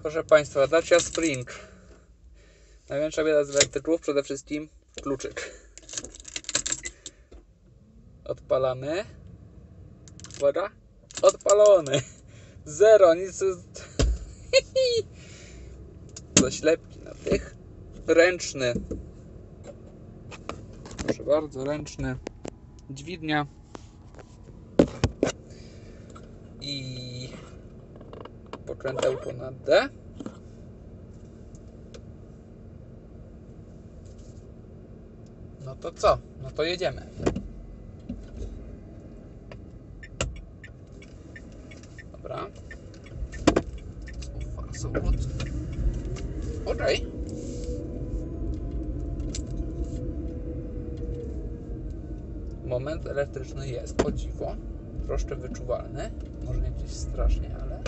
Proszę Państwa, Dacia Spring. Największa bieda z elektryków, przede wszystkim kluczyk. Odpalamy. Uwaga. Odpalony. Zero, nic. Zaślepki na tych. Ręczny. Proszę bardzo, ręczny. Dźwignia. I pokrętełko na D. No to co? No to jedziemy. Dobra. Samochód. Okej. Moment elektryczny jest, o dziwo. Troszkę wyczuwalny. Może nie gdzieś strasznie, ale...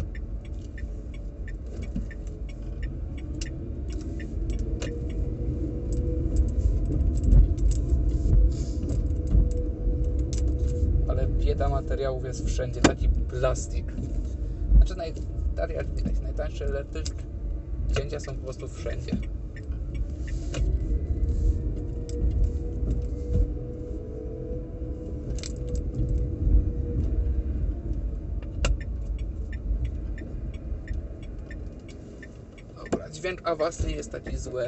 Ale bieda materiałów jest wszędzie. Taki plastik. Znaczy najtańsze elektryczne cięcia są po prostu wszędzie. Dobra, dźwięk awasu nie jest taki zły.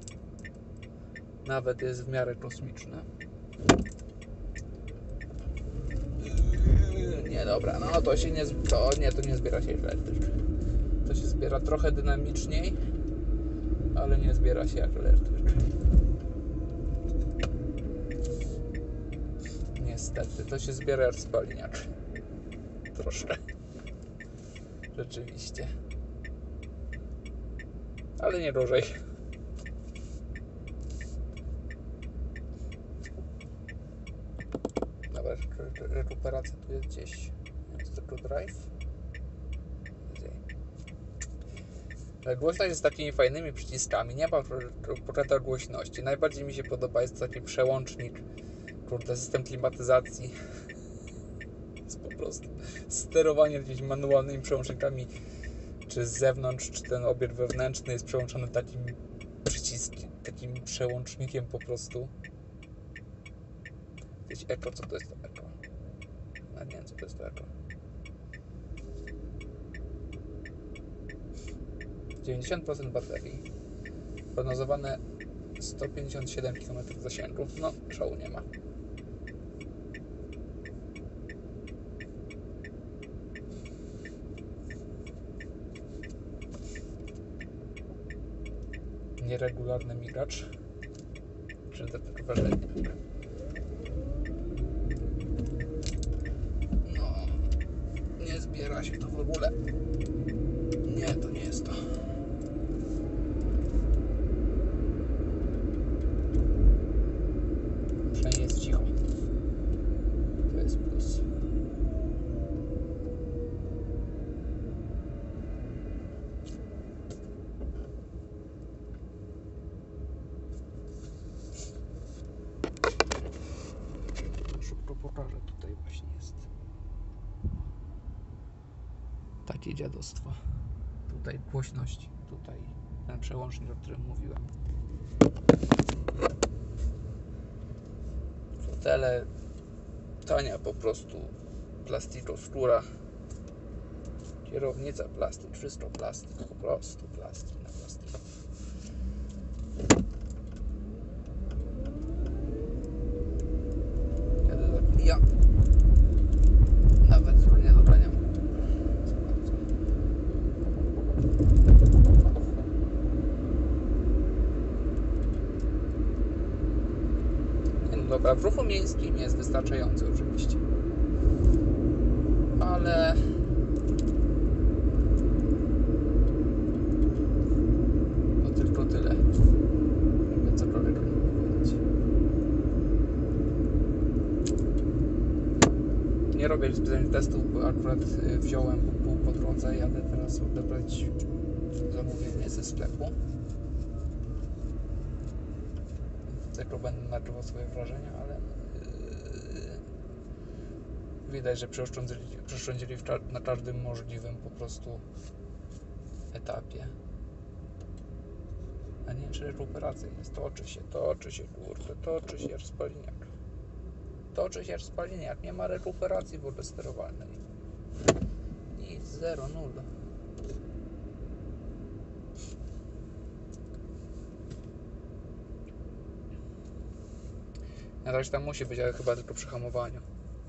Nawet jest w miarę kosmiczny. Nie, dobra, no to się nie... To nie zbiera się elektrycznie. To się zbiera trochę dynamiczniej, ale nie zbiera się jak elektrycznie. Niestety, to się zbiera jak spaliniacz. Troszkę. Rzeczywiście. Ale nie gorzej. Dobra, rekuperacja tu jest gdzieś. Jest tylko drive. Głośność jest z takimi fajnymi przyciskami. Nie ma pokryta głośności. Najbardziej mi się podoba jest taki przełącznik. Kurde, system klimatyzacji. Jest po prostu sterowanie jakimiś manualnymi przełącznikami, czy z zewnątrz, czy ten obiekt wewnętrzny jest przełączony takim przyciskiem, takim przełącznikiem po prostu. Jakieś eko, co to jest to eko? No, nie wiem, co to jest to eko. 90% baterii. Prognozowane 157 km zasięgu. No, szału nie ma. Nieregularny migacz. Czy to tylko wrażenie? No, nie zbiera się to w ogóle. Nie, to nie jest to. Przynajmniej jest cicho. To jest plus. Szybko pokażę, tutaj właśnie jest takie dziadostwo. Tutaj głośność, tutaj ten przełącznik, o którym mówiłem. Fotele tania po prostu plastikoskóra. Kierownica plastik, wszystko plastik, po prostu plastik na plastik. Ja nawet nie doganiam. Dobra, w ruchu miejskim jest wystarczający oczywiście. Ale to tylko tyle. Nie wiem, cokolwiek mogę powiedzieć. Nie robię specjalnych testów, bo akurat wziąłem pół po drodze. Jadę teraz odebrać zamówienie ze sklepu. Tylko będę nagrywał swoje wrażenia, ale widać, że przeoszczędzili na każdym możliwym po prostu etapie. A nie wiem, czy rekuperacja jest. Toczy się, kurde, toczy się spaliniak. Toczy się spaliniak, nie ma rekuperacji w ogóle sterowalnej. Nic, 0, 0. Na razie tam musi być, ale chyba tylko przy hamowaniu.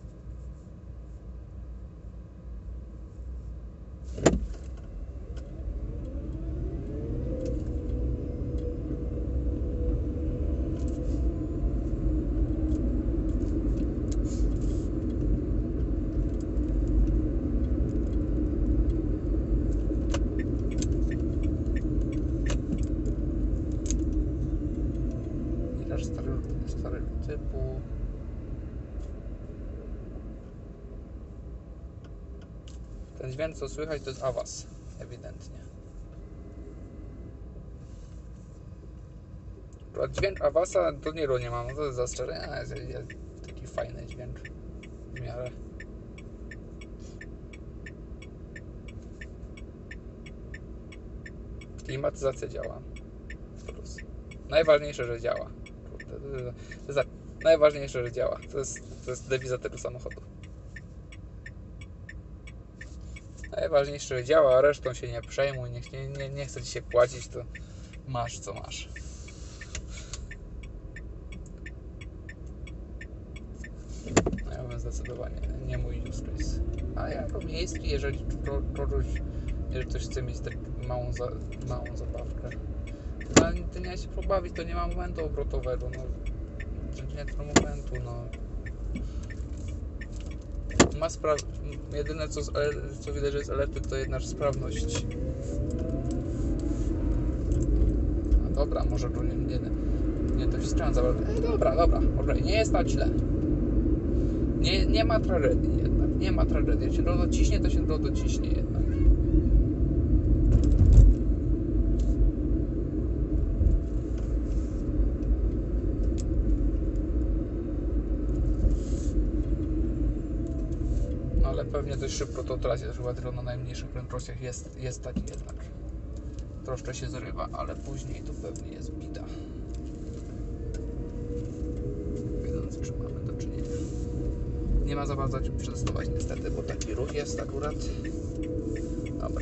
Starego typu. Ten dźwięk, co słychać, to jest Avas, ewidentnie. Dźwięk Avasa to nie mam, to jest zastrzeżenie, ale jest taki fajny dźwięk w miarę. Klimatyzacja działa. Plus. Najważniejsze, że działa. To jest najważniejsze, że działa. To jest dewiza tego samochodu. Najważniejsze, że działa, a resztą się nie przejmuj. Nie chce ci się płacić, to masz co masz. No ja bym zdecydowanie nie mój use case. A jako miejski, jeżeli ktoś chce mieć tak małą zabawkę, to nie da się pobawić, to nie ma momentu obrotowego, no. Nie tego momentu, no. Jedyne co widać, że jest elektryk, to jednak sprawność. No dobra, może tu nie to ściąłem za bardzo. Dobra, okej, nie jest tak źle. Nie ma tragedii jednak, nie ma tragedii. Jak się dociśnie, to się dociśnie jednak. Ale pewnie dość szybko to traci, chyba tylko na najmniejszych prędkościach jest taki jednak. Troszkę się zrywa, ale później to pewnie jest bida. Wiedząc, czy mamy do czynienia. Nie ma za bardzo czym przetestować niestety, bo taki ruch jest akurat. Dobra.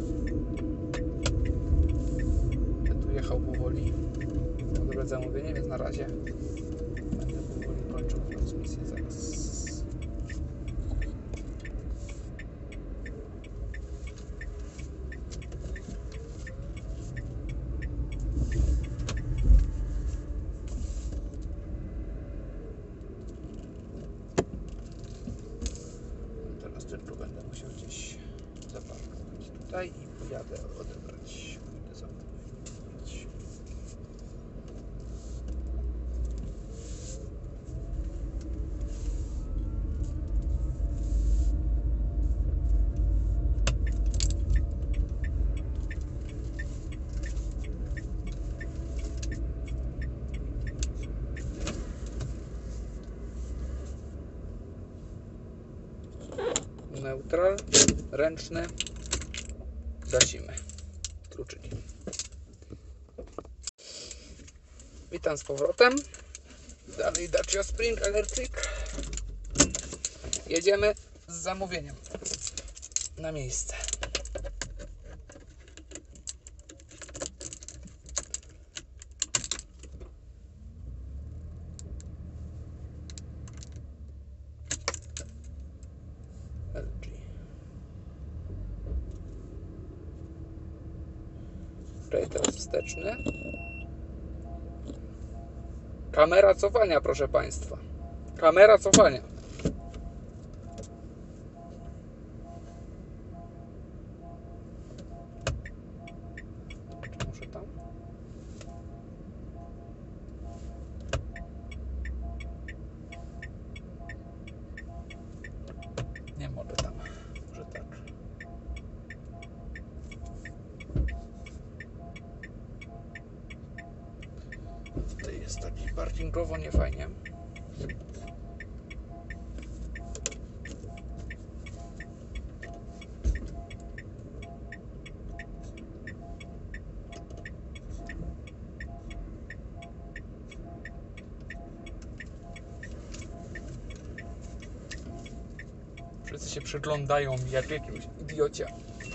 Ja tu jechał powoli. Dobre zamówienie, więc na razie będę powoli kończył transmisję zaraz. Tylko będę musiał gdzieś zaparkować tutaj i pojadę odebrać. Pójdę za mną odebrać. Neutral, ręczny, gasimy. Kluczyki. Witam z powrotem. Dalej Dacia Spring Electric. Jedziemy z zamówieniem na miejsce. Teraz wsteczny. Kamera cofania, proszę Państwa. Kamera cofania. Czy muszę tam? Nie mogę tam. Może tak. Tutaj jest taki parkingowo niefajnie. Wszyscy się przyglądają mi jak jakiemuś idiocie.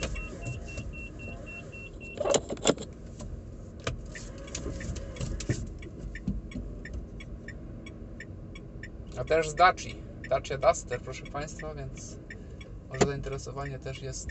A też z Daci. Dacia Duster, proszę Państwa, więc może zainteresowanie też jest.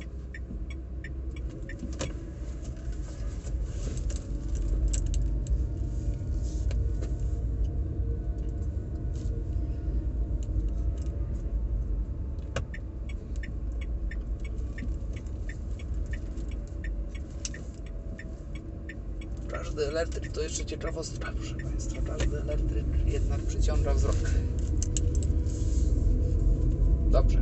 Każdy elektryk to jeszcze ciekawostka, proszę Państwa. Każdy elektryk jednak przyciąga wzrok. Dobrze.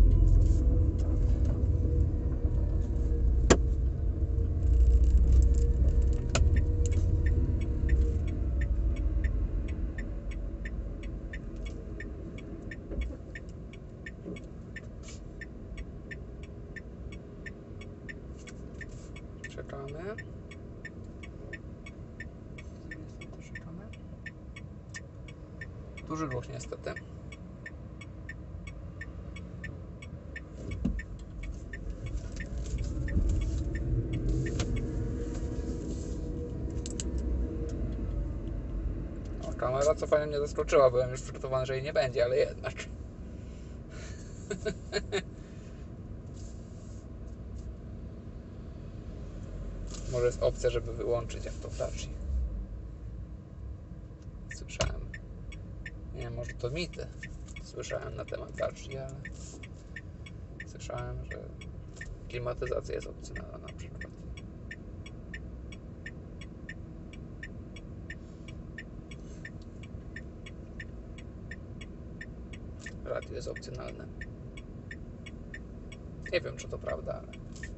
Czekamy. Duży ruch niestety. O, kamera co fajnie mnie zaskoczyła, byłem już przygotowany, że jej nie będzie, ale jednak. Może jest opcja, żeby wyłączyć jak to w Daci. Słyszałem. Nie wiem, może to mity. Słyszałem na temat Daci, ale słyszałem, że klimatyzacja jest opcjonalna na przykład. Radio jest opcjonalne. Nie wiem, czy to prawda, ale...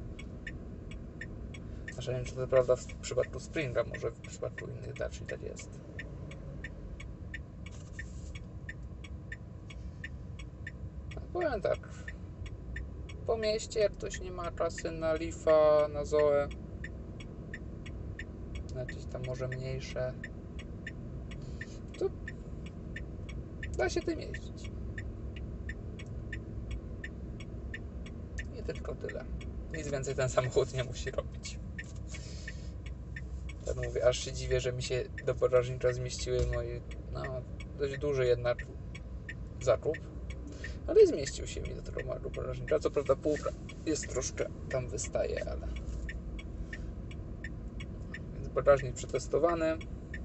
Znaczy, nie wiem, czy to prawda w przypadku Springa, może w przypadku innych Daci tak jest. No, powiem tak. Po mieście, jak ktoś nie ma kasy na Leafa, na Zoe, na jakieś tam może mniejsze, to da się tym jeździć. I tylko tyle. Nic więcej ten samochód nie musi robić. Tak mówię, aż się dziwię, że mi się do bagażnika zmieściły moje, dość duży jednak zakup. Ale zmieścił się mi do tego małego bagażnika. Co prawda półka jest troszkę tam wystaje, ale... Więc bagażnik przetestowany.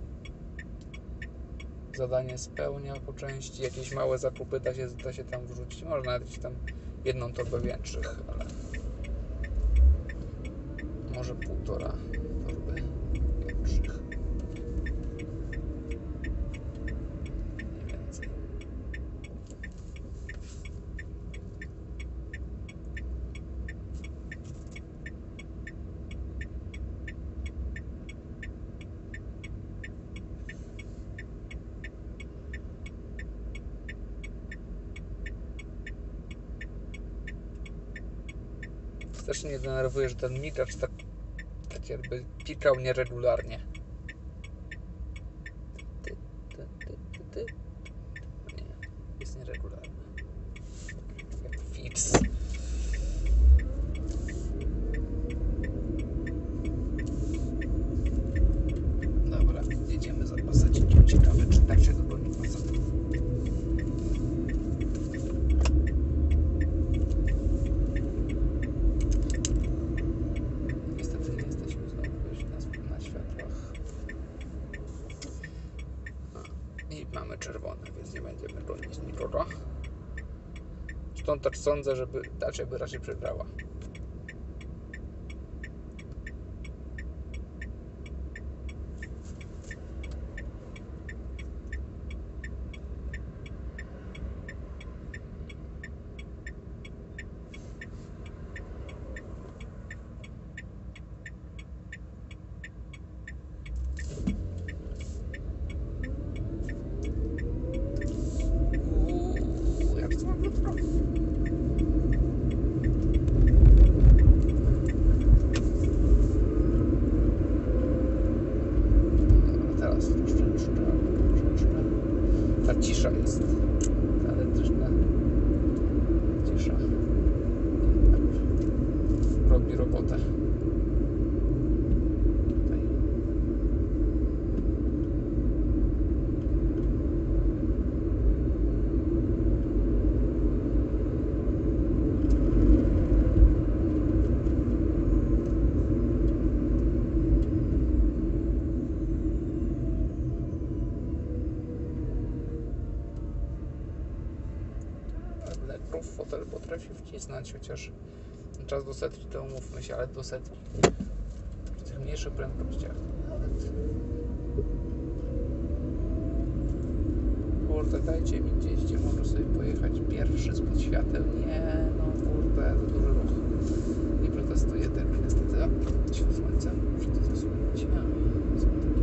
Zadanie spełnia po części. Jakieś małe zakupy da się tam wrzucić. Można nawet tam jedną torbę większych, ale... Może półtora torby większych. Mniej więcej. Też mnie denerwuje, że ten migacz tak jakby pikał nieregularnie. Nie, jest nieregularny. Jak fix. Dobra, jedziemy za pasacikiem. Ciekawe, czy tak się dogoni pasat. Mamy czerwone, więc nie będziemy gonić nikogo. Stąd też sądzę, żeby Dacia by raczej przegrała. robotę. Tutaj. Letrów fotel potrafi wcisnąć, chociaż czas do setki to umówmy się, ale do setki w tych mniejszych prędkościach nawet. Kurde, dajcie mi gdzieś, gdzie mogę sobie pojechać pierwszy spod świateł. Nie, no kurde, za duży ruch. Nie przetestuję tego niestety. O, światło słońca, muszę to zasłonić. Są takie.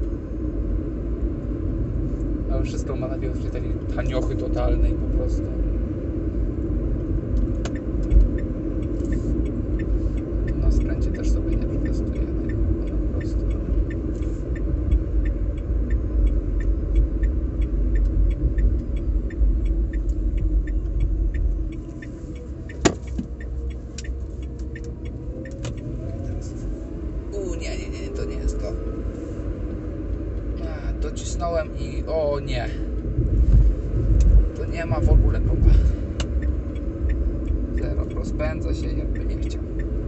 Ale wszystko ma na wielkie takiej taniochy totalnej po prostu. Na skręcie też sobie nie przetestuję tego po prostu. Nie, to nie jest to. Docisnąłem i o nie. To nie ma w ogóle kopa. Zero, rozpędza się jakby nie chciał.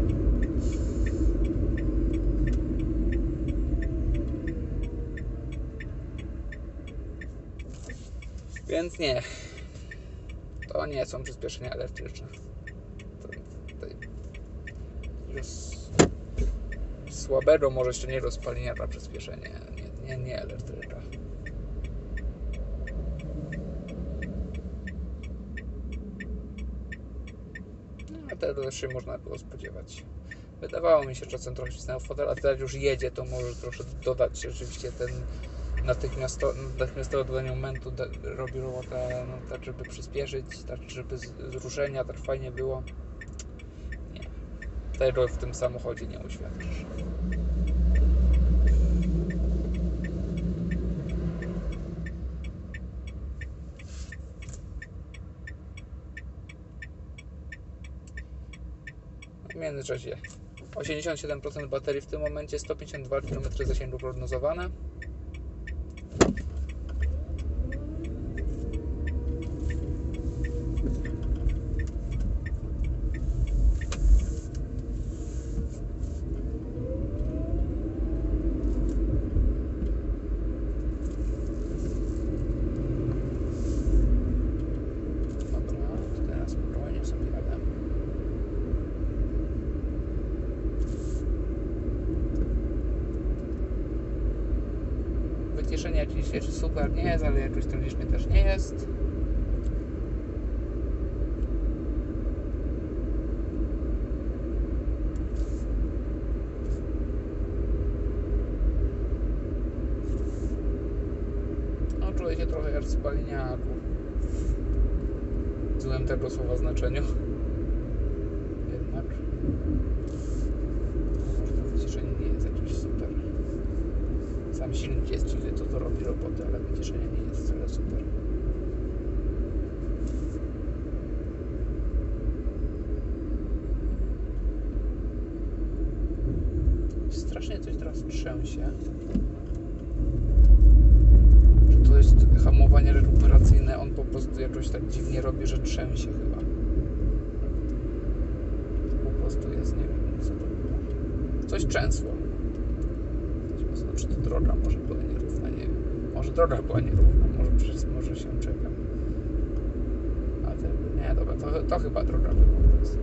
Więc nie. To nie są przyspieszenia elektryczne. Słabego może jeszcze nie rozpalenia dla przyspieszenia. Nie elektryka. A tego też się można było spodziewać. Wydawało mi się, że czasem trochę ścisnęło fotel, a teraz już jedzie, to może troszkę dodać rzeczywiście ten natychmiastowe dodanie momentu robi robotę, no, tak żeby przyspieszyć, tak żeby z ruszenia tak fajnie było. Nie. Tego w tym samochodzie nie uświadczysz. W międzyczasie 87% baterii w tym momencie, 152 km zasięgu prognozowane. Wyciszenie jakieś super nie jest, ale jakoś tragicznie też nie jest. No, czuję się trochę jak spaliniaku. W złym tego słowa znaczeniu. Jednak. Może to wyciszenie nie jest jakieś super. Sam silnik jest cichy, to robi robotę, ale wyciszenie nie jest wcale super. Strasznie coś teraz trzęsie. Że to jest hamowanie rekuperacyjne, on po prostu jakoś tak dziwnie robi, że trzęsie chyba. Po prostu jest, nie wiem co to było. Coś trzęsło. Czy to droga może była nierówna, nie wiem. Może droga była nierówna, może się czekam. Ale nie, dobra, to chyba droga była.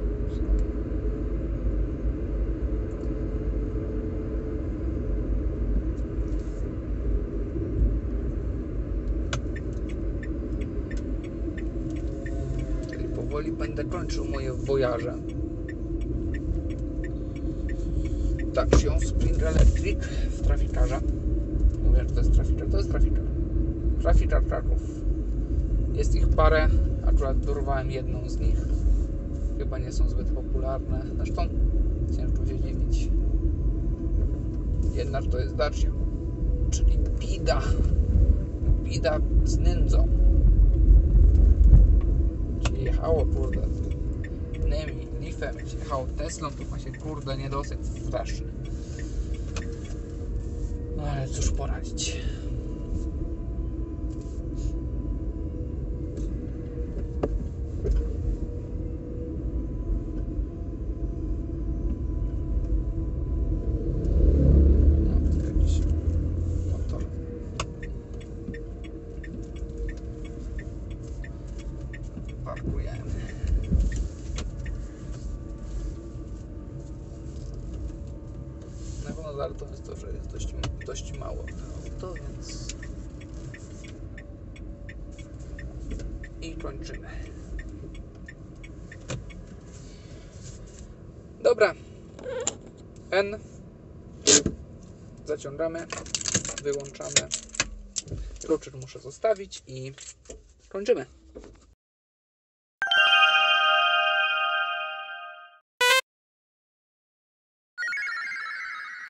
Czyli powoli będę kończył moje wojaże. Dacia Spring Electric w trafikarza. Mówię, że to jest trafikar. To jest trafikar. Trafikar Kraków. Jest ich parę. Akurat dorwałem jedną z nich. Chyba nie są zbyt popularne. Zresztą ciężko się dziwić. Jednak to jest Dacia. Czyli bida. Bida z nędzą. Czyli jechało kurde innymi to ja będzie jechał Teslą, to ma się kurde niedosyt straszny. No ale cóż poradzić. Parkujemy. Na pewno zaletą jest to, że jest dość mało auto, więc i kończymy. Dobra. N. Zaciągamy, wyłączamy. Kluczyk muszę zostawić i kończymy.